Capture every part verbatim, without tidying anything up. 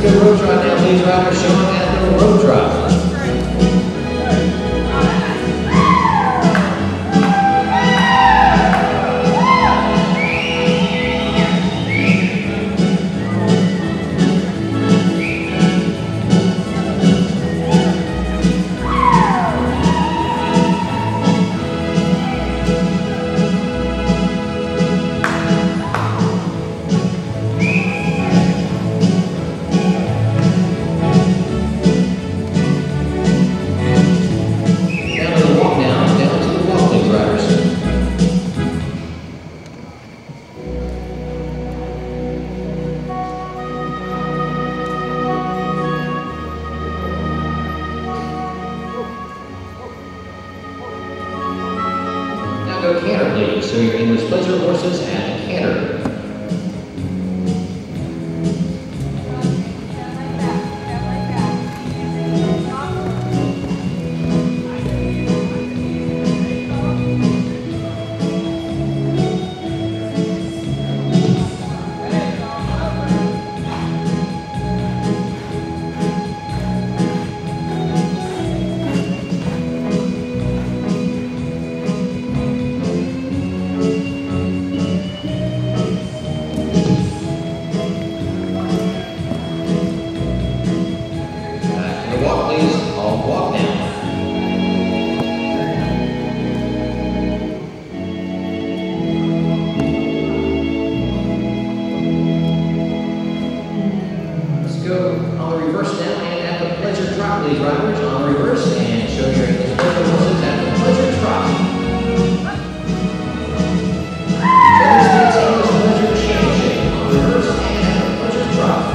go road trot now, please, riders. Show them at the road trot. Go canter, please. So your English pleasure horses and canter. Walk, please. I'll walk now. Let's go on the reverse now and at the pleasure trot, please, riders. On the reverse and show your English pleasure horses at the pleasure trot. English pleasure shake shake on the reverse and at the pleasure trot.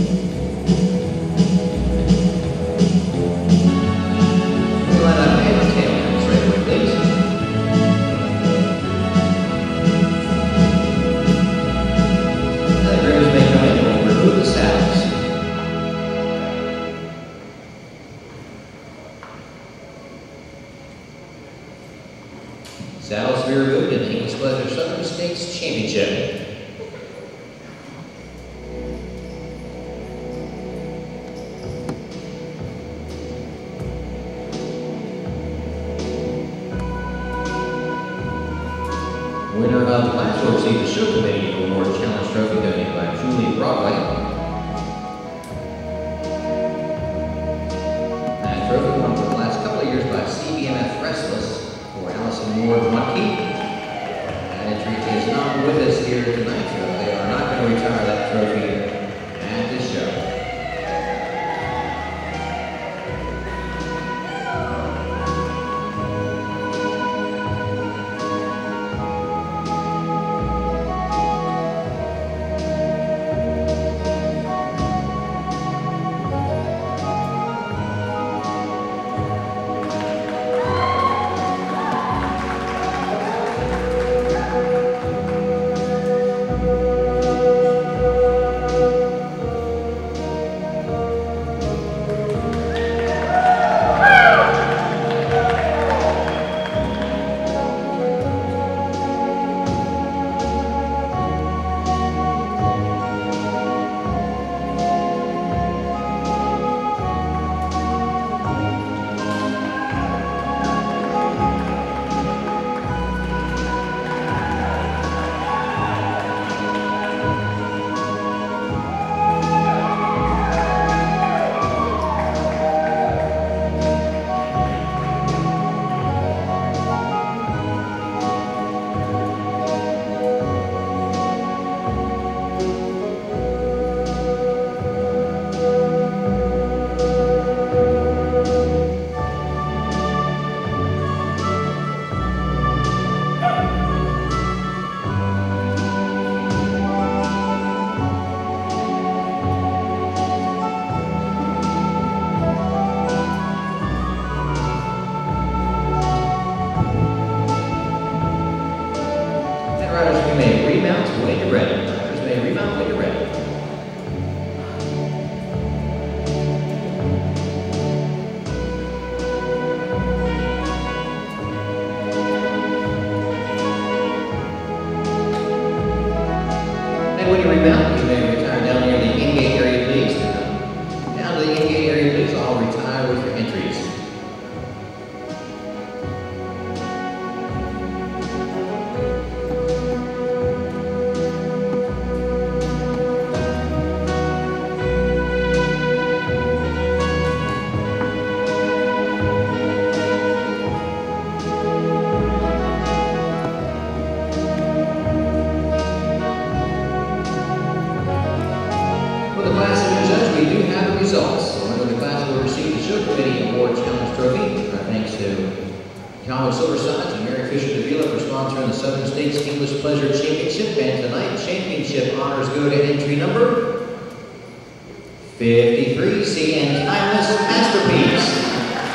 Saddles Very Good in the English Pleasure Southern States Championship. Winner of the class will receive the Show Committee Award Challenge Trophy donated by Julie Broadway. That trophy won for the last couple of years by C B M F Restless for Allison Ward Monkey. That entry is not with us here tonight, so they are not going to retire that trophy at this show. Riders may remount when you're ready. Riders may remount when you're ready. And when you remount, you may retire down near the in-gate area, please. Down to the in-gate area, please. I'll retire with your entries. For the class of judge, we do have the results. The winner of the class will receive the Show Committee Award Challenge Trophy. Our thanks to Calvin Silverside and Mary Fisher Davila for sponsoring the Southern States English Pleasure Championship. And tonight, championship honors go to entry number fifty-three, C N Timeless Masterpiece.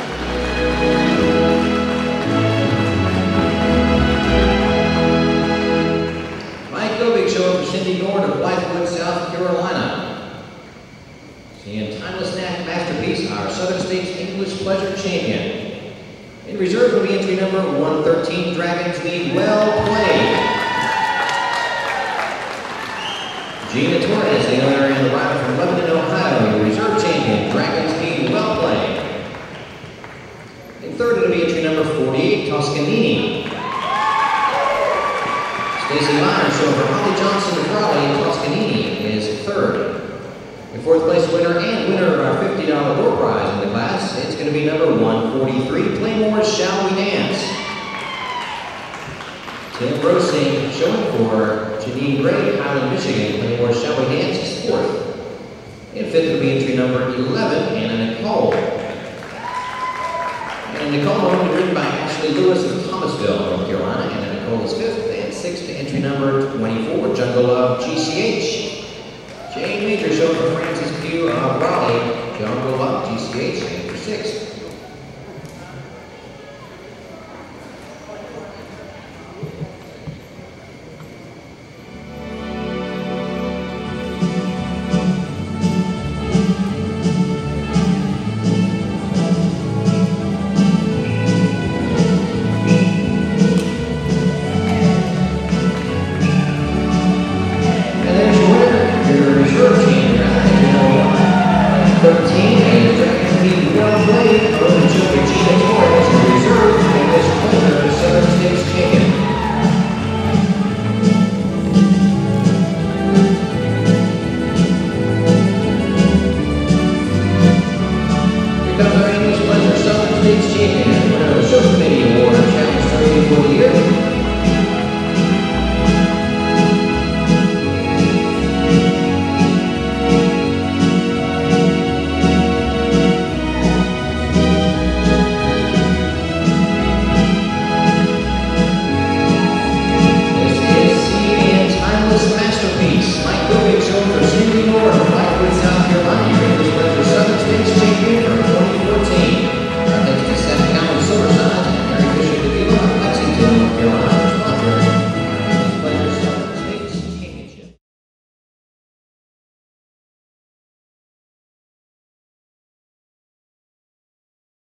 Big show for Cindy Nord of Blythewood, South Carolina. And Timeless Masterpiece, our Southern States English Pleasure Champion. In reserve will be entry number one thirteen, Dragons Lead Well Played. Gina Torres, the owner and the rider from Lebanon, Ohio, the reserve champion, Dragons Lead Well Played. In third it'll be entry number forty-eight, Toscanini. Stacy Meyer, show for Holly Johnson of Raleigh, Toscanini is third. The fourth place winner and winner of our fifty dollar door prize in the class, it's going to be number one forty-three, Playmore Shall We Dance. Tim Brosing showing for Janine Gray, Highland, Michigan, Playmore Shall We Dance is fourth. In fifth will be entry number eleven, Anna Nicole. And Nicole will be written by Ashley Lewis of Thomasville, North Carolina, and Nicole is fifth. Sixth to entry number twenty-four, Jungle Love G C H. Jane Major showing for Francis P. thirty-two of Raleigh, John Golub, G C H, and for sixth. Thank you.